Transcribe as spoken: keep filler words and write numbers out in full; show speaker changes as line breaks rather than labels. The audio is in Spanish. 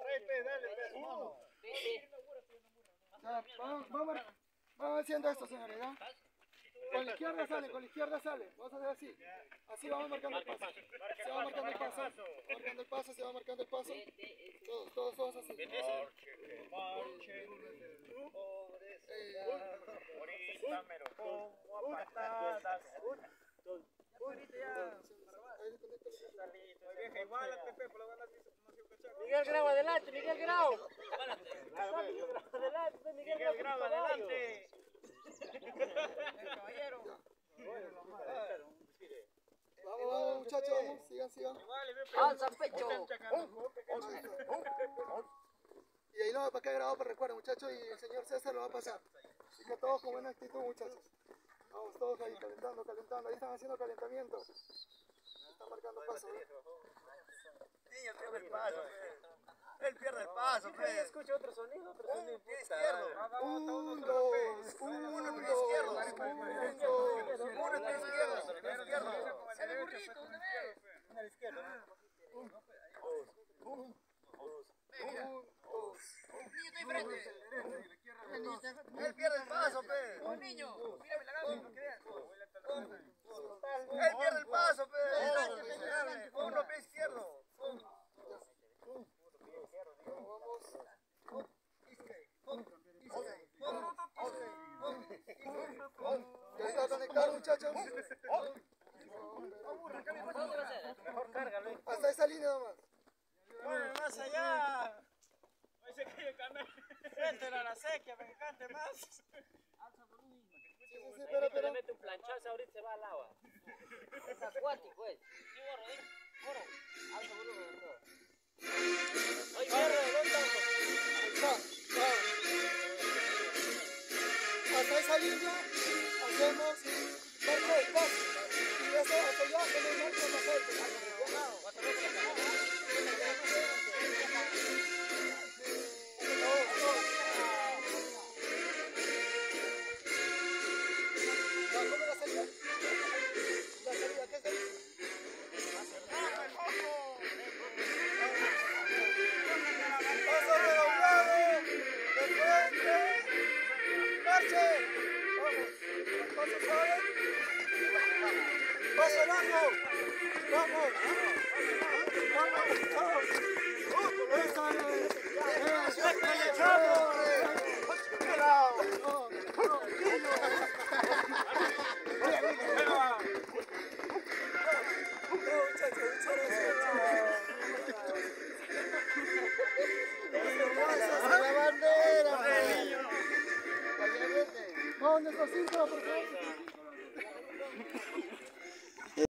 Ya, vamos, vamos, vamos haciendo esto, señores, ¿ya? Con la izquierda sale, con la izquierda sale. Vamos a hacer así. Así vamos marcando el paso. Se va marcando el paso. Marcando el paso, se va marcando el paso. Todos, todos, todos así.
Marche, ahorita me lo pongo a patadas.
Miguel Grau, adelante, Miguel Grau. Adelante,
Miguel Grau, adelante.
Vamos, muchachos, vamos, sigan, sigan.
Alza pecho.
Y ahí no va para acá grabado para recuerdo, muchachos, y el señor César lo va a pasar. Así que todos con buena actitud, muchachos. Vamos todos ahí, calentando, calentando. Ahí están haciendo calentamiento. Están marcando paso, ¿eh?
Niño, pierde el paso, él pierde el paso,
Ahí escucho otro sonido, otro sonido.
Pie izquierdo.
Un, dos, un, dos,
Uno, pie izquierdo.
un, dos.
Uno, pie izquierdo. Pie izquierdo.
Sale burrito, ¿dónde ves?
Una a la izquierda.
Un, dos.
Niño, está enfrente.
Él pierde el paso, pe.
Un niño, mírame la gama para que vean.
Él pierde el paso, pe. Uno, pie izquierdo.
Ya está conectado, muchachos.
Mejor cárgalo.
Hasta esa línea nomás.
Bueno, más allá. Ahí se cae el canal. Siéntelo a la sequía, me encante más.
Alza volumen.
Sí, sí, sí, espera, espera.
Le mete un planchazo, ahorita se va al agua. Es acuático, pues. Sí, gorro, ¿eh? Gorro. Alza volumen de todo. Oye, gorro, ¿dónde estamos?
Ahí está, vamos. Hasta esa línea hacemos marcha de paso. Y eso hasta allá hacemos marcha más alto. ¿Cómo la salida? La salida, ¿qué se dice? Paso redoblado, de frente, marche, vamos, paso suave, paso largo, vamos, vamos, vamos, esa es, ¿dónde está cinco, por favor?